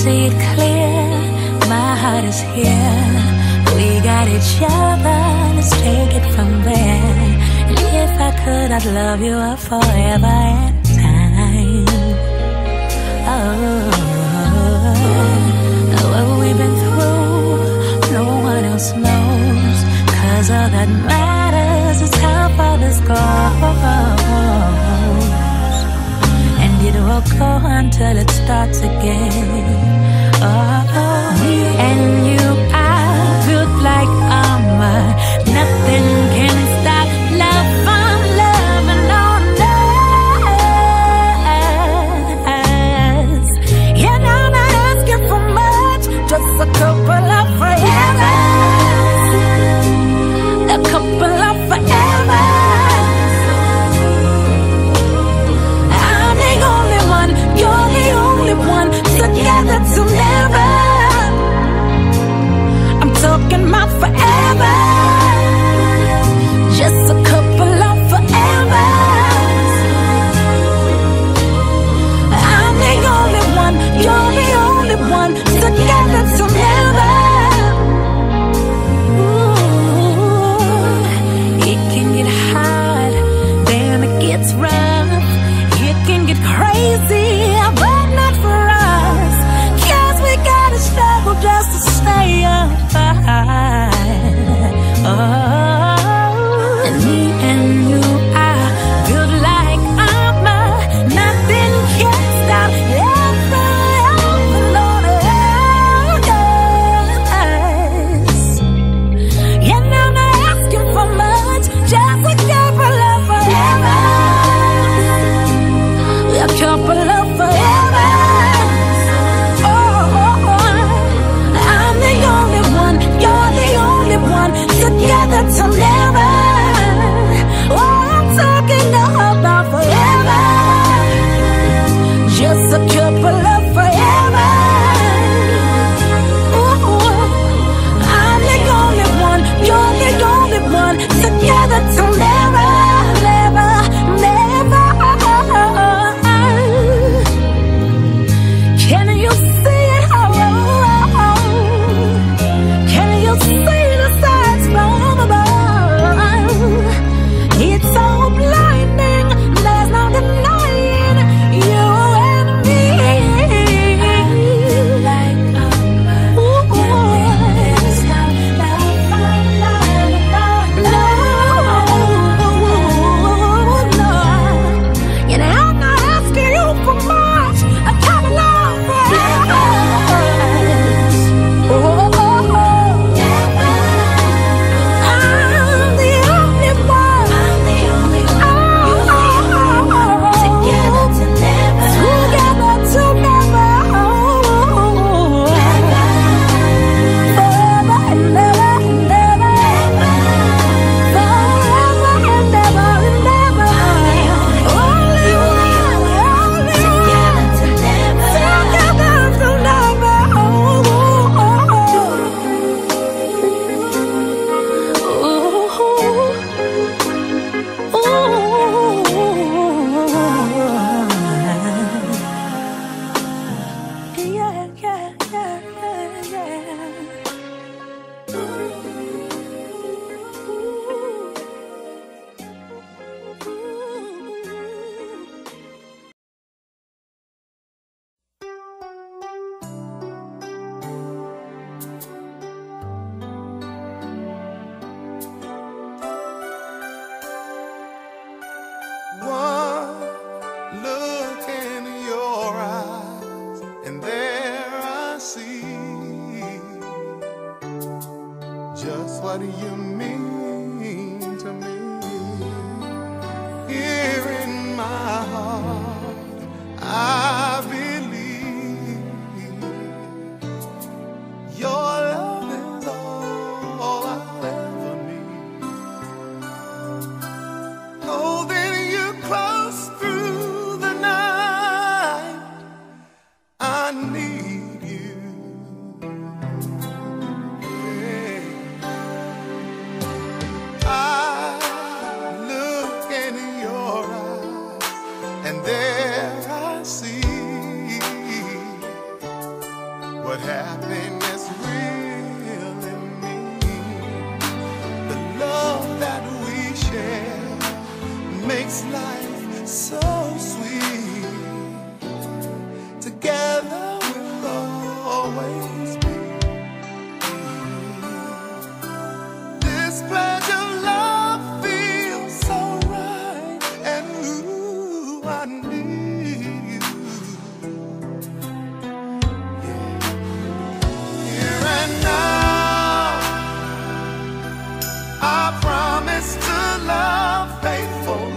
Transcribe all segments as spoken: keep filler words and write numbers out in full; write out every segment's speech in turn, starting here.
see it clear, my heart is here. We got each other, let's take it from there. And if I could, I'd love you forever and time. Oh, what we've been through, no one else knows. Cause all that matters is how far this goes. And it will go until it starts again. Oh, me and you are built like armor. Nothing can stop love from loving on us. And I'm not asking for much, just a couple of forever. A couple of forever. I'm the only one, you're the only one. Together till never. I'm talking about forever. Just a couple of forever. I'm the only one, you're the only one. Together till never. Ooh, it can get hard, then it gets rough. It can get crazy, but not for us. Cause we gotta struggle just to stay alive. Oh, and me and you are built like armor. Nothing can stop ever, ever, Lord, us. And I'm not asking for much, just a couple of forever. A couple of forever. Oh, oh, oh. I'm the only one, you're the only one. Together till never. Oh, I'm talking about forever. Just a couple of forever. Ooh, I'm the only one, you're the only one. Together till never, never, never. Can you see it? Oh, can you see the signs from above? It's so blinding, there's no denying you and me. Like ooh, no, no. You know, I'm not asking you for much. A couple of what you mean to me. Here in my heart, I believe your love is all I'll ever need. Holding you close through the night, I need you. Yeah. makes life so sweet. Together we'll always be. This pledge of love feels so right, and ooh, I need you. Yeah. Here and now, I promise to love faithfully.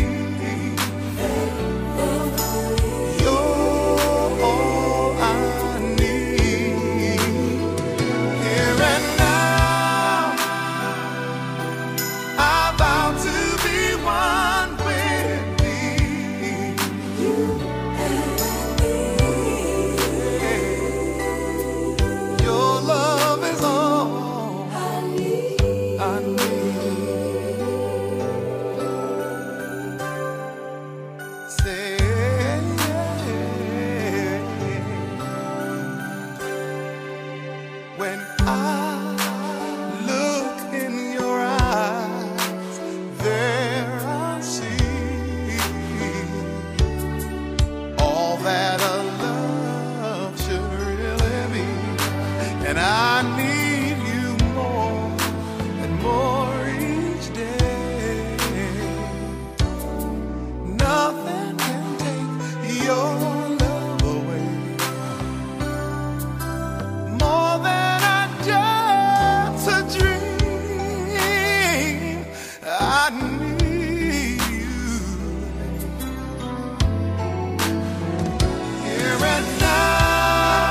When I look in your eyes, there I see all that a love should really be. And I need you more and more each day. Nothing can take your love away more than I need you here and now.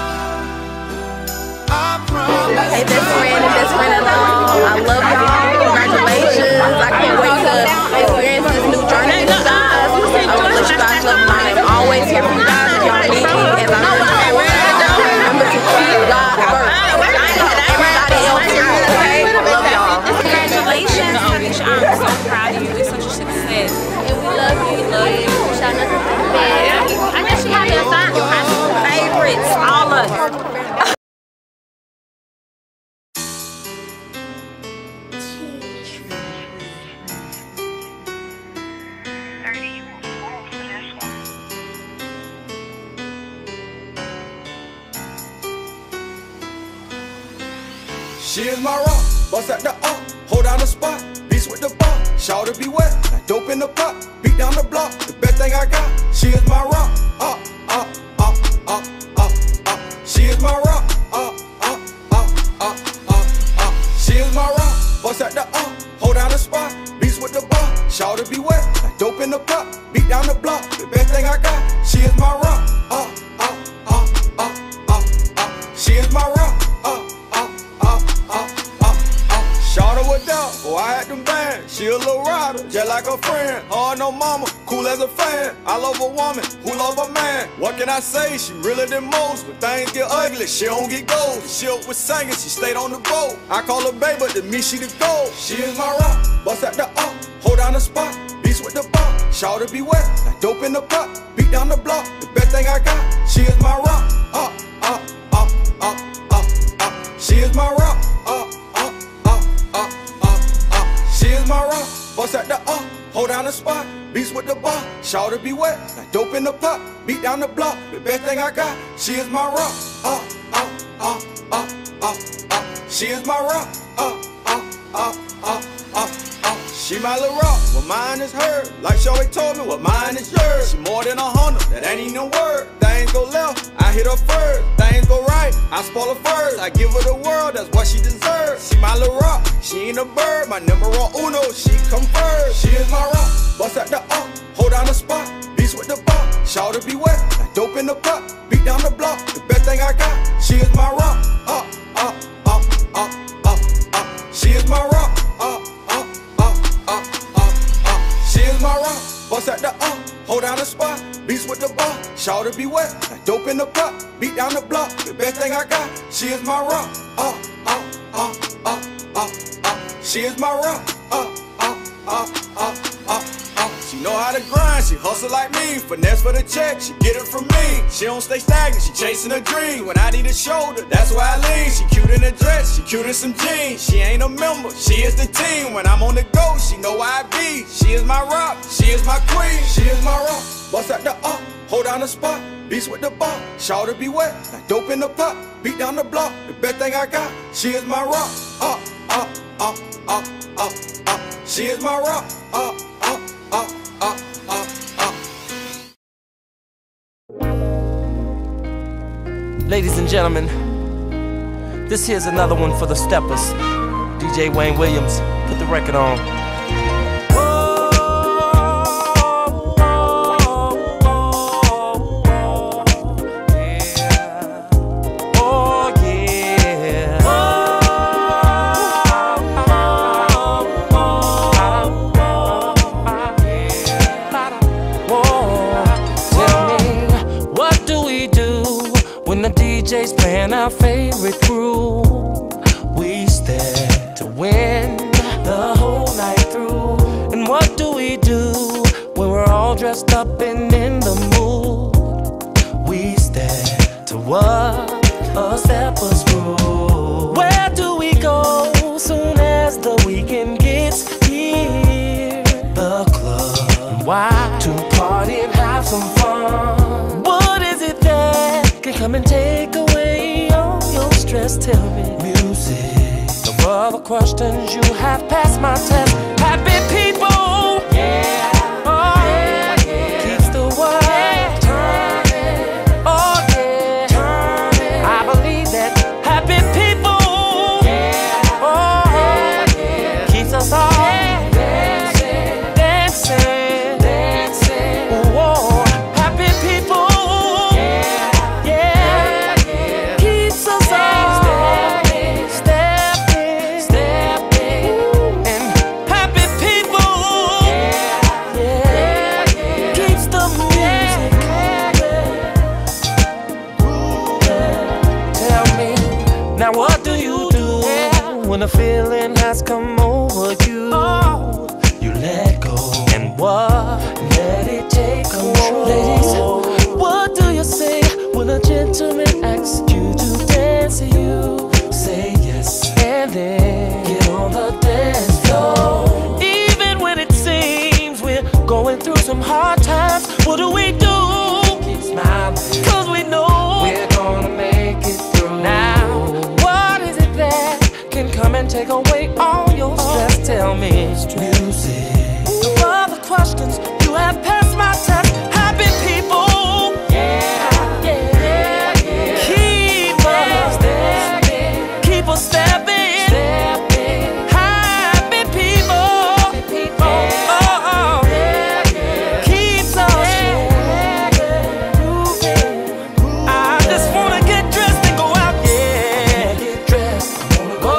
I promise. Hey, best friend and best friend alone. I love y'all. Congratulations. I can't wait to experience this new journey with you guys. I want to let you guys know I am always here for you guys. If y'all need me, as I know you remember to keep God first. Everybody else here, okay? I love y'all. Congratulations. I'm so proud of you. It's such a success. And we love you. We love you. Wish I nothing but the best. I guess she had me assigned your high school favorites. All of us. She is my rock, bust at the up, hold down the spot, beast with the bar, shout to be wet, like dope in the pot, beat down the block, the best thing I got. She is my rock, up, up, up, up, up, up. She is my rock, up, up, up, up, up, up. She is my rock, bust at the up, hold down the spot, beast with the bar, shout to be wet, like dope in the pot, beat down the block, the best thing I got. She is my rock, up, up, up, up, up, up. She is my rock, up, up, up, up, up, up. Shawty with down, boy I had them bands. She a little rider, just like a friend. Hard no mama, cool as a fan. I love a woman who love a man. What can I say? She realer than most. When things get ugly, she don't get gold. She up with singing, she stayed on the boat. I call her baby, but to me she the gold. She is my rock, bust at the up, hold down the spot, beast with the bar, shout to be wet, like dope in the pot, beat down the block, the best thing I got. She is my rock, up, up, up, up, up, up. She is my rock, up, up, up, up, up, up. She is my rock, bust at the up, hold down the spot, beast with the bar, shout to be wet, like dope in the pot, beat down the block, the best thing I got. She is my rock, up, up, up, up, up, up. She is my rock, up, up, up, up, up, up. She my little rock, what mine is hers. Like Shorty told me, what mine is yours. She more than a hundred, that ain't even a word. Things go left, I hit her first. Things go right, I spoil her first. I give her the world, that's what she deserves. She my little rock, she ain't a bird. My numero uno, she come first. She is my rock, bust at the up, hold down the spot, beast with the bar, shout to be wet, like dope in the pot, beat down the block, the best thing I got. She is my rock, up, up, up, up, up, up. She is my rock, up, up, up, up, up, up. She is my rock, bust at the up, hold down the spot, beast with the bar, shout to be wet, like dope in the pot, beat down the block, the best thing I got. She is my rock, up, up, up, up, up, up. She is my rock, up, up, up, up, up, up. She know how to grind, she hustle like me, finesse for the check, she get it from me. She don't stay stagnant, she chasing a dream. When I need a shoulder, that's why I lean. She cute in a dress, she cute in some jeans. She ain't a member, she is the team. When I'm on the go, she know where I be. She is my rock, my queen, she is my rock. Bust at the up, hold down the spot. Beast with the bar, shout to be wet, like dope in the pot. Beat down the block, the best thing I got. She is my rock. Up, up, up, up, up, up. She is my rock. Up, up, up, up, up, up. Ladies and gentlemen, this here's another one for the steppers. D J Wayne Williams, put the record on. D J's playing our favorite groove. We stand to win the whole night through. And what do we do when we're all dressed up and in the mood? We stand to what a stepper's groove. Where do we go soon as the weekend gets here? The club. Why? To party and have some fun. What is it that can come and take away all your stress? Tell me. Music. No other questions, you have passed my test. Happy people, yeah, oh, yeah, yeah. Keeps the world, yeah, turning, oh yeah, turning. I believe that happy people, yeah, oh yeah, yeah. Keeps us all, yeah, dancing, dancing, dancing. Whoa, happy people. Now what do you do when a feeling has come over you? Oh, you let go. And what? Let it take control. Ladies, what do you say when a gentleman asks you to dance? You say yes and then get on the dance floor. Even when it seems we're going through some hard times, what do we do? Keep smiling, cause we know we're gonna make it through. Now come and take away all your stress. Tell me. Music. No other questions, you have passed my test. Happy people, yeah, yeah, yeah. Keep us stepping, keep us stepping, stepping. Happy people, happy people, oh, oh, oh. Yeah, yeah. Keeps us moving. I just wanna get dressed and go out, yeah. Get dressed, I wanna go.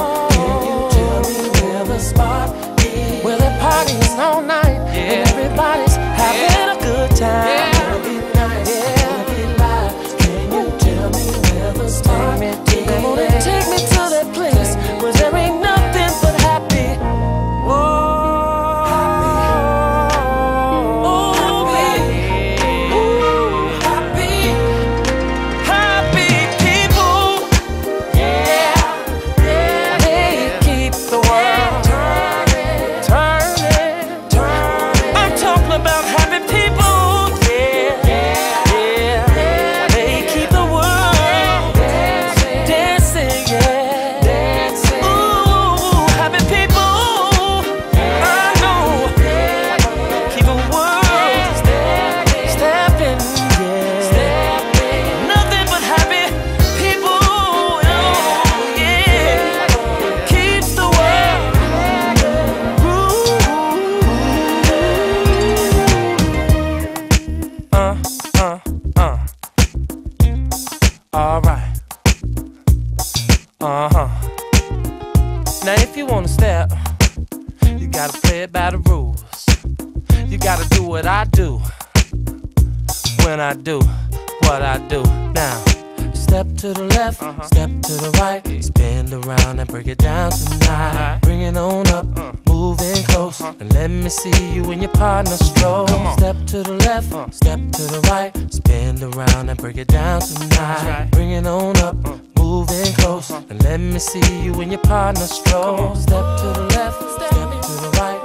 Well, the party's all night, yeah, and everybody's having, yeah, a good time. Yeah. Wanna be nice, yeah, wanna be live. Can you tell me where the start? Come on and take me to that place where there ain't nothing but happy. Whoa, happy. Oh, baby. Ooh, happy, happy people. Yeah, yeah. They keep the world turning, turning, turning. I'm talking about happy people. Yeah, yeah, yeah. They keep the world dancing, dancing, yeah, dancing. Ooh, happy people. I know. Keep the world stepping, yeah. Nothing but happy people. Oh, yeah. Keeps the world. Uh, uh, uh. All right. Uh-huh. Now if you wanna step, you gotta play it by the rules. You gotta do what I do when I do what I do. Now, step to the left, uh-huh, step to the right, spin around and break it down tonight. Uh-huh. Bring it on up, uh, moving close, uh-huh, and let me see you and your partner stroll. Step to the left, uh, step to the right, spin around and break it down tonight. Right. Bring it on up, uh, moving close, uh-huh, and let me see you and your partner stroll. Step to the left, step to the right,